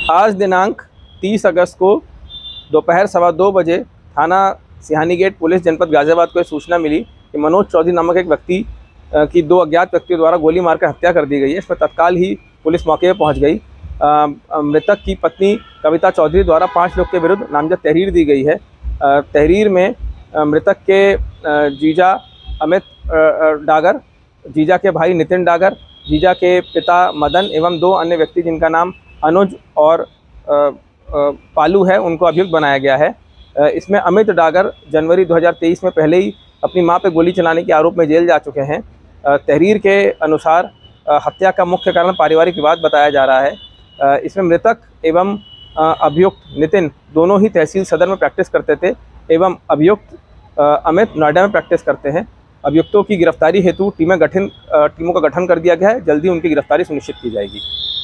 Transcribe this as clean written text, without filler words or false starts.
आज दिनांक 30 अगस्त को दोपहर 2:15 बजे थाना सिहानी गेट पुलिस जनपद गाज़ियाबाद को एक सूचना मिली कि मनोज चौधरी नामक एक व्यक्ति की 2 अज्ञात व्यक्तियों द्वारा गोली मारकर हत्या कर दी गई है। इस पर तत्काल ही पुलिस मौके पर पहुंच गई। मृतक की पत्नी कविता चौधरी द्वारा 5 लोग के विरुद्ध नामजद तहरीर दी गई है। तहरीर में मृतक के जीजा अमित डागर, जीजा के भाई नितिन डागर, जीजा के पिता मदन एवं 2 अन्य व्यक्ति जिनका नाम अनुज और पालू है, उनको अभियुक्त बनाया गया है। इसमें अमित डागर जनवरी 2023 में पहले ही अपनी मां पे गोली चलाने के आरोप में जेल जा चुके हैं। तहरीर के अनुसार हत्या का मुख्य कारण पारिवारिक विवाद बताया जा रहा है। इसमें मृतक एवं अभियुक्त नितिन दोनों ही तहसील सदर में प्रैक्टिस करते थे एवं अभियुक्त अमित नोएडा में प्रैक्टिस करते हैं। अभियुक्तों की गिरफ्तारी हेतु टीमों का गठन कर दिया गया है। जल्दी उनकी गिरफ्तारी सुनिश्चित की जाएगी।